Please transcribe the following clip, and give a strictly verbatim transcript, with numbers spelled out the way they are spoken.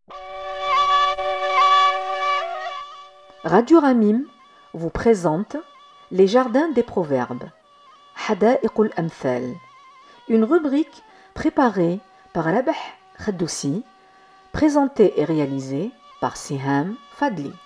Radio Ramim vous présente les jardins des proverbes, Hada'iq al-Amthal, une rubrique préparée par Rabah Khadoussi, présentée et réalisée par Siham Fadli.